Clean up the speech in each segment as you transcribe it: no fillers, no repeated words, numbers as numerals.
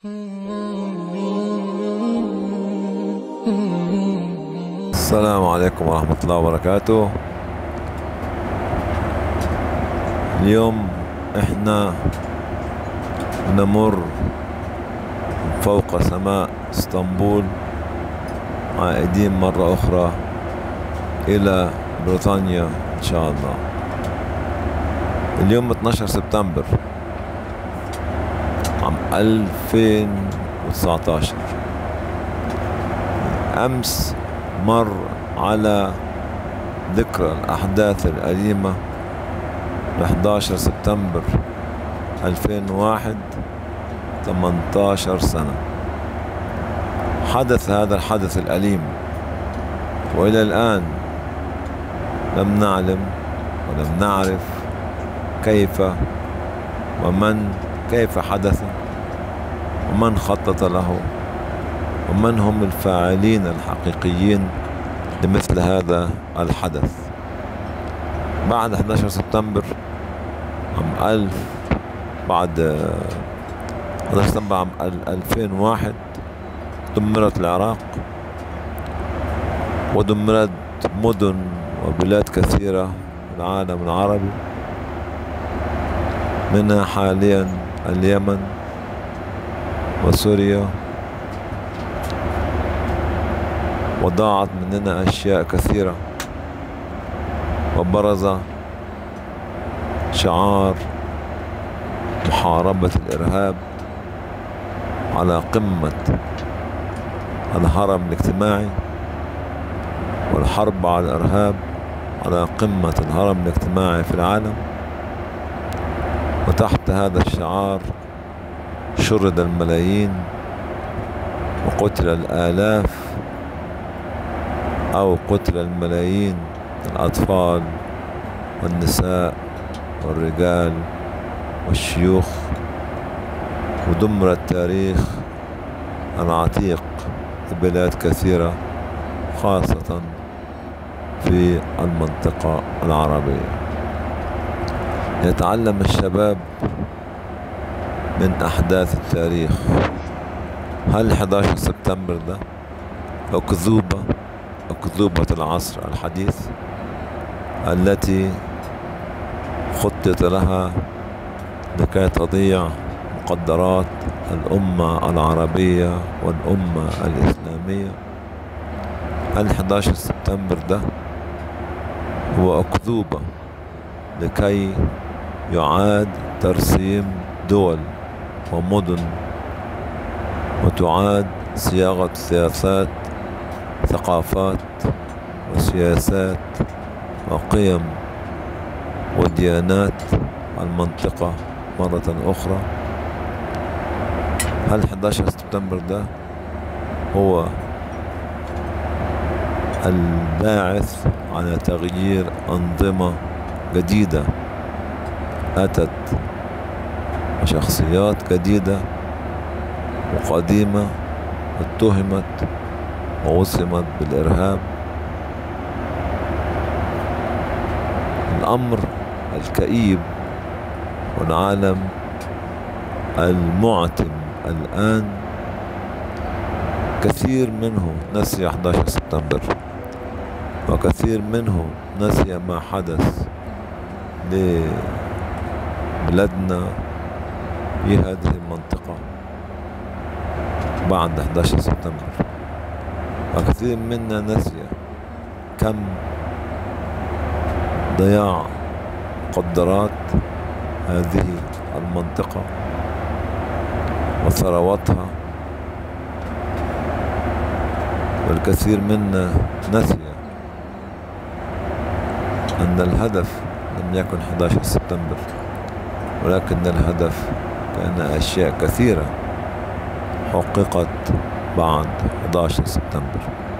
السلام عليكم ورحمة الله وبركاته. اليوم احنا نمر فوق سماء اسطنبول، عائدين مرة أخرى إلى بريطانيا إن شاء الله. اليوم 12 سبتمبر عام 2019. أمس مر على ذكرى الأحداث الأليمة ل 11 سبتمبر 2001 18 سنة. حدث هذا الحدث الأليم، وإلى الآن لم نعلم ولم نعرف كيف كيف حدث، ومن خطط له، ومن هم الفاعلين الحقيقيين لمثل هذا الحدث. بعد 11 سبتمبر بعد 11 سبتمبر عام 2001 دمرت العراق، ودمرت مدن وبلاد كثيرة في العالم العربي، منها حاليا اليمن وسوريا، وضاعت مننا أشياء كثيرة، وبرز شعار محاربة الإرهاب على قمة الهرم الاجتماعي، والحرب على الإرهاب على قمة الهرم الاجتماعي في العالم. وتحت هذا الشعار شرد الملايين وقتل الآلاف، أو قتل الملايين، الأطفال والنساء والرجال والشيوخ، ودمر التاريخ العتيق في بلاد كثيرة، خاصة في المنطقة العربية. يتعلم الشباب من أحداث التاريخ. هل 11 سبتمبر ده أكذوبة العصر الحديث التي خطط لها لكي تضيع مقدرات الأمة العربية والأمة الإسلامية؟ هل 11 سبتمبر ده هو أكذوبة لكي يعاد ترسيم دول ومدن، وتعاد صياغة سياسات، ثقافات وسياسات وقيم وديانات المنطقة مرة أخرى؟ هل 11 سبتمبر ده هو الباعث على تغيير أنظمة جديدة أتت وشخصيات جديدة وقديمة اتهمت ووصمت بالإرهاب؟ الأمر الكئيب والعالم المعتم الآن كثير منه نسي 11 سبتمبر، وكثير منه نسي ما حدث لبلادنا في هذه المنطقة بعد 11 سبتمبر، وكثير منا نسي كم ضياع مقدرات هذه المنطقة وثرواتها، والكثير منا نسي أن الهدف لم يكن 11 سبتمبر، ولكن الهدف كان أشياء كثيرة حققت بعد 11 سبتمبر.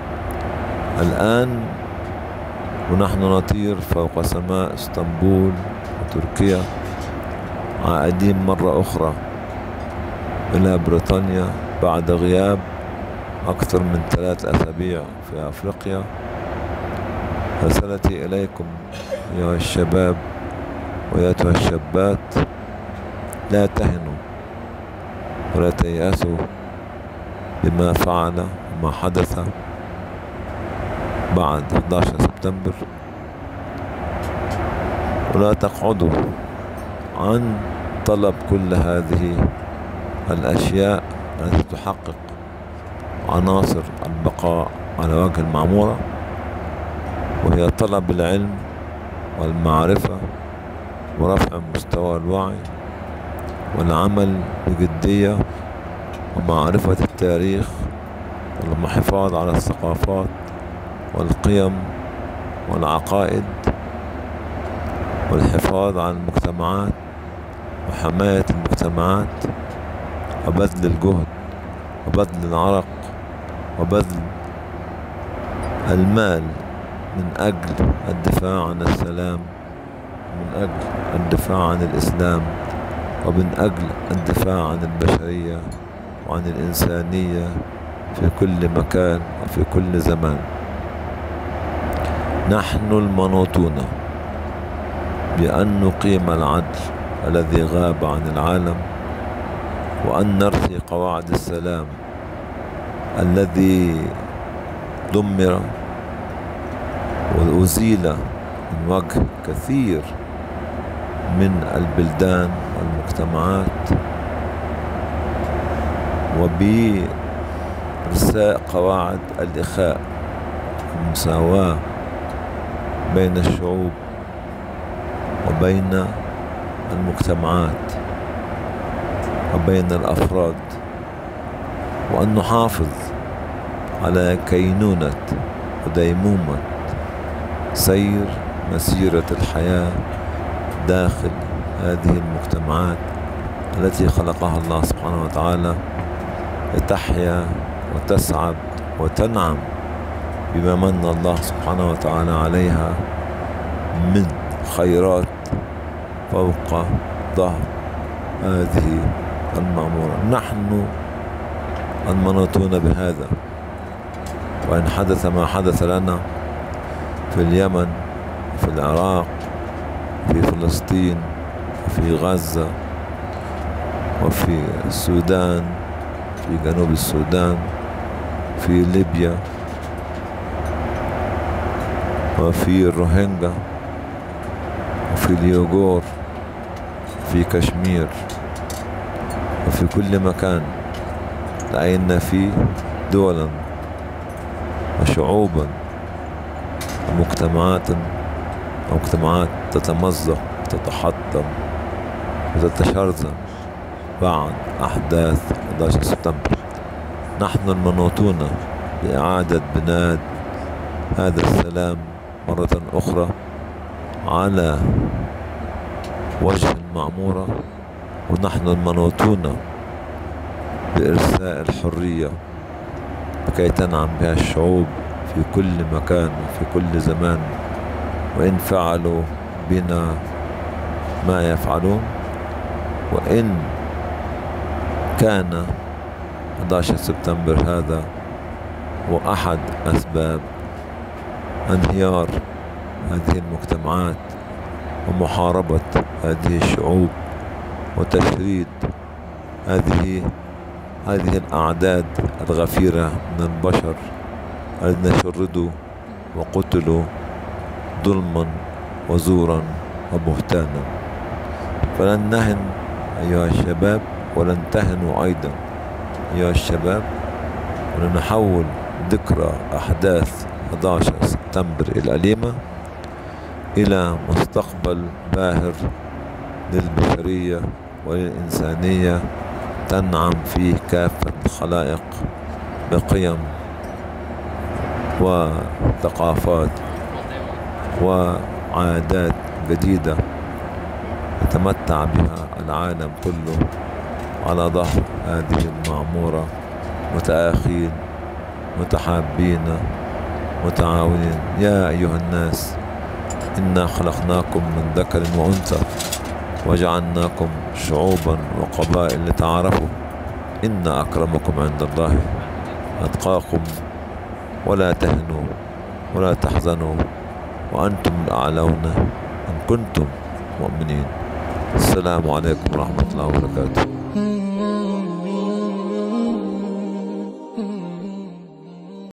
الآن ونحن نطير فوق سماء اسطنبول وتركيا، عائدين مرة أخرى إلى بريطانيا بعد غياب أكثر من 3 أسابيع في أفريقيا. رسالتي إليكم أيها الشباب وأيتها الشابات: لا تهنوا ولا تيأسوا بما فعل وما حدث بعد 11 سبتمبر، ولا تقعدوا عن طلب كل هذه الأشياء التي تحقق عناصر البقاء على وجه المعمورة، وهي طلب العلم والمعرفة ورفع مستوى الوعي والعمل بجدية ومعرفة التاريخ والحفاظ على الثقافات والقيم والعقائد والحفاظ على المجتمعات وحماية المجتمعات وبذل الجهد وبذل العرق وبذل المال من أجل الدفاع عن السلام، من أجل الدفاع عن الإسلام، ومن أجل الدفاع عن البشرية وعن الإنسانية في كل مكان وفي كل زمان. نحن المنوطون بأن نقيم العدل الذي غاب عن العالم، وأن نرثي قواعد السلام الذي دمر وأزيل من وجه كثير من البلدان والمجتمعات، وبإرساء قواعد الإخاء والمساواة بين الشعوب وبين المجتمعات وبين الأفراد، وأن نحافظ على كينونة وديمومة سير مسيرة الحياة داخل هذه المجتمعات التي خلقها الله سبحانه وتعالى لتحيا وتسعد وتنعم بما من الله سبحانه وتعالى عليها من خيرات فوق ظهر هذه المعمورة. نحن المنوطون بهذا، وإن حدث ما حدث لنا في اليمن، في العراق، في فلسطين، في غزة، وفي السودان، في جنوب السودان، في ليبيا، وفي الروهينجا، وفي اليوغور، في كشمير، وفي كل مكان رأينا فيه دولا وشعوبا ومجتمعات تتمزق، تتحطم وتتشرذم بعد أحداث 11 سبتمبر. نحن المنوطون بإعادة بناء هذا السلام مرة أخرى على وجه المعمورة، ونحن المنوطون بإرساء الحرية لكي تنعم بها الشعوب في كل مكان وفي كل زمان، وإن فعلوا بنا ما يفعلون. وإن كان 11 سبتمبر هذا هو أحد أسباب انهيار هذه المجتمعات ومحاربة هذه الشعوب وتشريد هذه الأعداد الغفيرة من البشر الذين شردوا وقتلوا ظلما وزورا وبهتانا. فلن نهن أيها الشباب، ولن تهنوا أيضا أيها الشباب، ولنحول ذكرى أحداث 11 سبتمبر الأليمة إلى مستقبل باهر للبشرية وللإنسانية تنعم فيه كافة الخلائق بقيم وثقافات وعادات جديدة يتمتع بها العالم كله على ظهر هذه المعمورة، متآخين متحابين متعاونين. يا أيها الناس، إنا خلقناكم من ذكر وأنثى وجعلناكم شعوبا وقبائل لتعارفوا، إن أكرمكم عند الله أتقاكم، ولا تهنوا ولا تحزنوا وأنتم الأعلون إن كنتم مؤمنين. السلام عليكم ورحمة الله وبركاته.